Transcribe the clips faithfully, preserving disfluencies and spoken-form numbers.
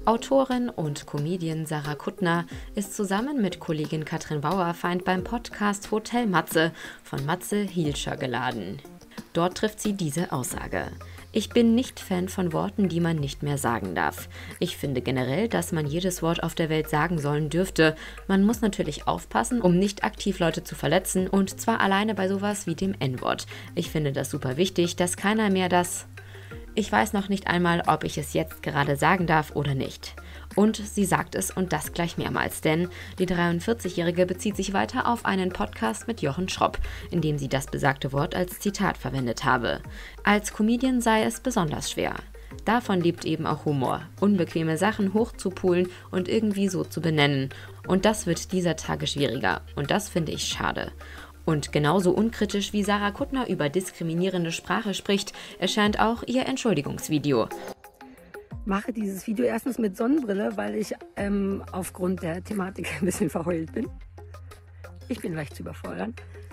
Autorin und Comedian Sarah Kuttner ist zusammen mit Kollegin Katrin Bauerfeind beim Podcast Hotel Matze von Matze Hilscher geladen. Dort trifft sie diese Aussage: Ich bin nicht Fan von Worten, die man nicht mehr sagen darf. Ich finde generell, dass man jedes Wort auf der Welt sagen sollen dürfte. Man muss natürlich aufpassen, um nicht aktiv Leute zu verletzen, und zwar alleine bei sowas wie dem En-Wort. Ich finde das super wichtig, dass keiner mehr das... Ich weiß noch nicht einmal, ob ich es jetzt gerade sagen darf oder nicht. Und sie sagt es, und das gleich mehrmals, denn die dreiundvierzigjährige bezieht sich weiter auf einen Podcast mit Jochen Schropp, in dem sie das besagte Wort als Zitat verwendet habe. Als Comedian sei es besonders schwer. Davon lebt eben auch Humor, unbequeme Sachen hochzupulen und irgendwie so zu benennen. Und das wird dieser Tage schwieriger, und das finde ich schade. Und genauso unkritisch wie Sarah Kuttner über diskriminierende Sprache spricht, erscheint auch ihr Entschuldigungsvideo. Mache dieses Video erstens mit Sonnenbrille, weil ich ähm, aufgrund der Thematik ein bisschen verheult bin. Ich bin leicht zu überfordern.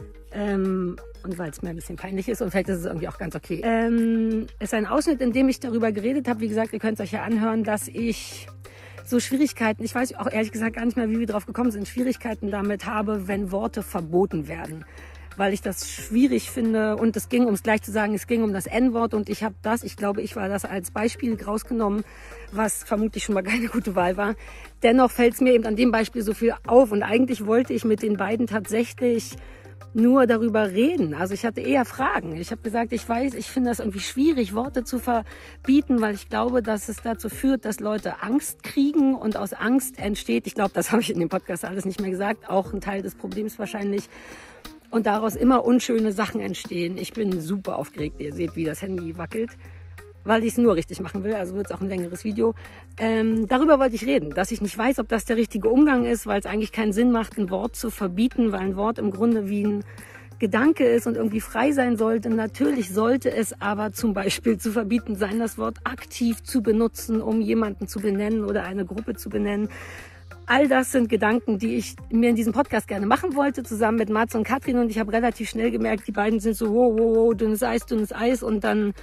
Ähm, und weil es mir ein bisschen peinlich ist, und vielleicht ist es irgendwie auch ganz okay. Ähm, es ist ein Ausschnitt, in dem ich darüber geredet habe. Wie gesagt, ihr könnt es euch ja anhören, dass ich so Schwierigkeiten, ich weiß auch ehrlich gesagt gar nicht mehr, wie wir drauf gekommen sind, Schwierigkeiten damit habe, wenn Worte verboten werden. Weil ich das schwierig finde, und es ging, um es gleich zu sagen, es ging um das En-Wort, und ich habe das, ich glaube, ich war das als Beispiel rausgenommen, was vermutlich schon mal keine gute Wahl war. Dennoch fällt es mir eben an dem Beispiel so viel auf, und eigentlich wollte ich mit den beiden tatsächlich nur darüber reden. Also ich hatte eher Fragen. Ich habe gesagt, ich weiß, ich finde das irgendwie schwierig, Worte zu verbieten, weil ich glaube, dass es dazu führt, dass Leute Angst kriegen, und aus Angst entsteht, ich glaube, das habe ich in dem Podcast alles nicht mehr gesagt, auch ein Teil des Problems wahrscheinlich, und daraus immer unschöne Sachen entstehen. Ich bin super aufgeregt, ihr seht, wie das Handy wackelt, weil ich es nur richtig machen will, also wird es auch ein längeres Video. Ähm, darüber wollte ich reden, dass ich nicht weiß, ob das der richtige Umgang ist, weil es eigentlich keinen Sinn macht, ein Wort zu verbieten, weil ein Wort im Grunde wie ein Gedanke ist und irgendwie frei sein sollte. Natürlich sollte es aber zum Beispiel zu verbieten sein, das Wort aktiv zu benutzen, um jemanden zu benennen oder eine Gruppe zu benennen. All das sind Gedanken, die ich mir in diesem Podcast gerne machen wollte, zusammen mit Matze und Katrin, und ich habe relativ schnell gemerkt, die beiden sind so, wow, wow, wow, dünnes Eis, dünnes Eis, und dann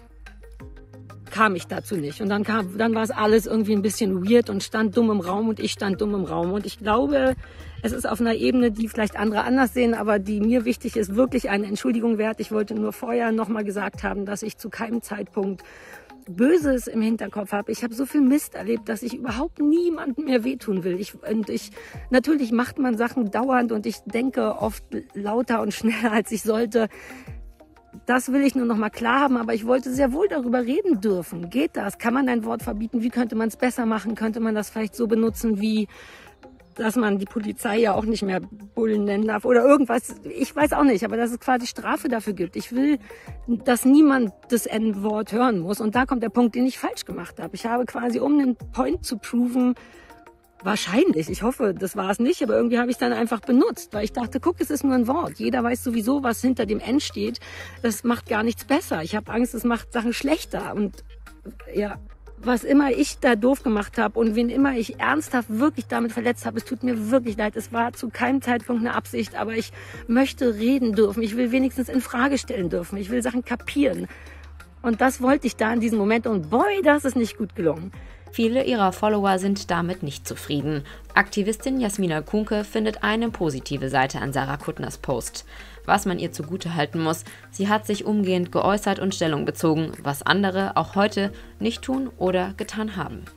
kam ich dazu nicht. Und dann kam, dann war es alles irgendwie ein bisschen weird und stand dumm im Raum, und ich stand dumm im Raum. Und ich glaube, es ist auf einer Ebene, die vielleicht andere anders sehen, aber die mir wichtig ist, wirklich eine Entschuldigung wert. Ich wollte nur vorher nochmal gesagt haben, dass ich zu keinem Zeitpunkt Böses im Hinterkopf habe. Ich habe so viel Mist erlebt, dass ich überhaupt niemandem mehr wehtun will. Ich, und ich, natürlich macht man Sachen dauernd, und ich denke oft lauter und schneller, als ich sollte. Das will ich nur noch mal klar haben, aber ich wollte sehr wohl darüber reden dürfen. Geht das? Kann man ein Wort verbieten? Wie könnte man es besser machen? Könnte man das vielleicht so benutzen, wie dass man die Polizei ja auch nicht mehr Bullen nennen darf oder irgendwas? Ich weiß auch nicht, aber dass es quasi Strafe dafür gibt. Ich will, dass niemand das En-Wort hören muss. Und da kommt der Punkt, den ich falsch gemacht habe. Ich habe quasi, um einen Point zu proven, wahrscheinlich, ich hoffe, das war es nicht, aber irgendwie habe ich es dann einfach benutzt, weil ich dachte, guck, es ist nur ein Wort. Jeder weiß sowieso, was hinter dem N steht. Das macht gar nichts besser. Ich habe Angst, es macht Sachen schlechter. Und ja, was immer ich da doof gemacht habe und wen immer ich ernsthaft wirklich damit verletzt habe, es tut mir wirklich leid. Es war zu keinem Zeitpunkt eine Absicht, aber ich möchte reden dürfen. Ich will wenigstens in Frage stellen dürfen. Ich will Sachen kapieren. Und das wollte ich da in diesem Moment, und boy, das ist nicht gut gelungen. Viele ihrer Follower sind damit nicht zufrieden. Aktivistin Jasmina Kuhnke findet eine positive Seite an Sarah Kuttners Post. Was man ihr zugutehalten muss, sie hat sich umgehend geäußert und Stellung bezogen, was andere auch heute nicht tun oder getan haben.